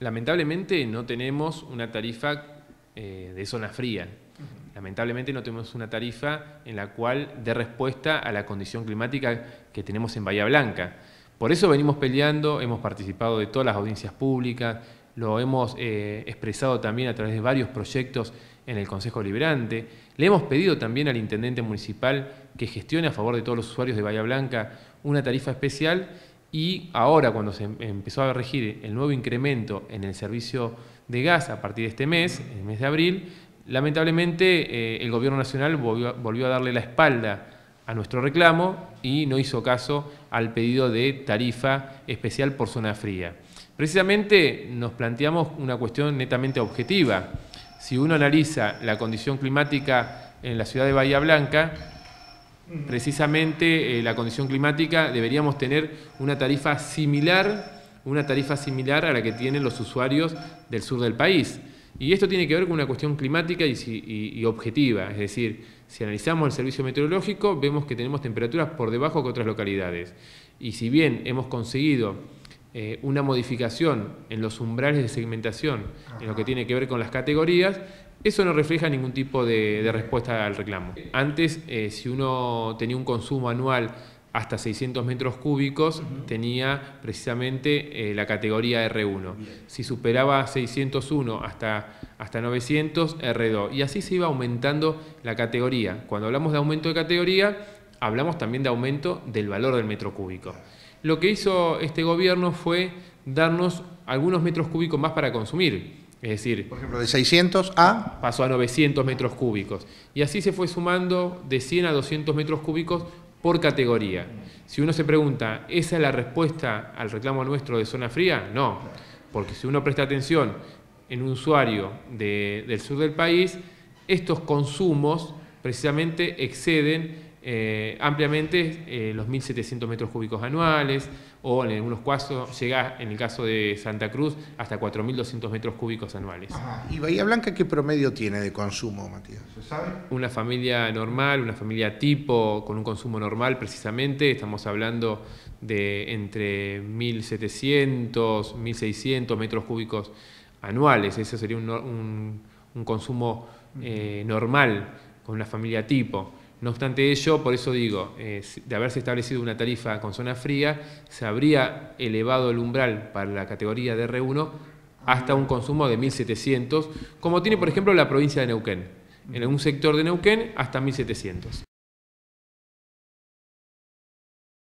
Lamentablemente no tenemos una tarifa de zona fría. Lamentablemente no tenemos una tarifa en la cual dé respuesta a la condición climática que tenemos en Bahía Blanca. Por eso venimos peleando, hemos participado de todas las audiencias públicas, lo hemos expresado también a través de varios proyectos en el Consejo Deliberante. Le hemos pedido también al intendente municipal que gestione a favor de todos los usuarios de Bahía Blanca una tarifa especial. Y ahora, cuando se empezó a regir el nuevo incremento en el servicio de gas a partir de este mes, el mes de abril, lamentablemente el Gobierno Nacional volvió a darle la espalda a nuestro reclamo y no hizo caso al pedido de tarifa especial por zona fría. Precisamente nos planteamos una cuestión netamente objetiva. Si uno analiza la condición climática en la ciudad de Bahía Blanca, precisamente la condición climática deberíamos tener una tarifa similar a la que tienen los usuarios del sur del país. Y esto tiene que ver con una cuestión climática y objetiva, es decir, si analizamos el servicio meteorológico vemos que tenemos temperaturas por debajo que otras localidades. Y si bien hemos conseguido una modificación en los umbrales de segmentación, en lo que tiene que ver con las categorías, eso no refleja ningún tipo de respuesta al reclamo. Antes, si uno tenía un consumo anual hasta 600 metros cúbicos, tenía precisamente la categoría R1. Si superaba 601 hasta 900, R2. Y así se iba aumentando la categoría. Cuando hablamos de aumento de categoría, hablamos también de aumento del valor del metro cúbico. Lo que hizo este gobierno fue darnos algunos metros cúbicos más para consumir. Es decir, por ejemplo, de 600 a... pasó a 900 metros cúbicos. Y así se fue sumando de 100 a 200 metros cúbicos por categoría. Si uno se pregunta, ¿esa es la respuesta al reclamo nuestro de zona fría? No, porque si uno presta atención en un usuario del sur del país, estos consumos precisamente exceden ampliamente los 1.700 metros cúbicos anuales, o en algunos casos llega, en el caso de Santa Cruz, hasta 4.200 metros cúbicos anuales. Ajá. ¿Y Bahía Blanca qué promedio tiene de consumo, Matías? ¿Se sabe? Una familia normal, una familia tipo, con un consumo normal precisamente, estamos hablando de entre 1.700, 1.600 metros cúbicos anuales. Ese sería un consumo normal con una familia tipo. No obstante ello, por eso digo, de haberse establecido una tarifa con zona fría, se habría elevado el umbral para la categoría de R1 hasta un consumo de 1.700, como tiene por ejemplo la provincia de Neuquén. En algún sector de Neuquén hasta 1.700.